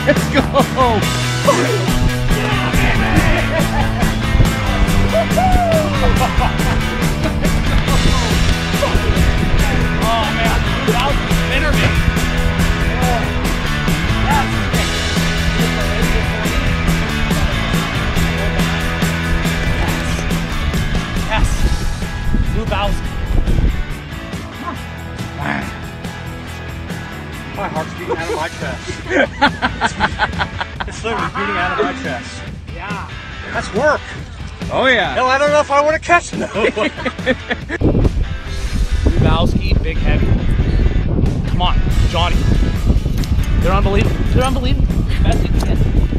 Let's go. Oh man, that was a spinnerbait. Yes. Lubowski. My heart's beating out of my chest. It's literally beating out of my chest. Yeah. That's work. Oh yeah. Hell, I don't know if I want to catch them. Lubowski Big Heavy. Come on, Johnny. They're unbelievable. They're unbelievable. Best you can get.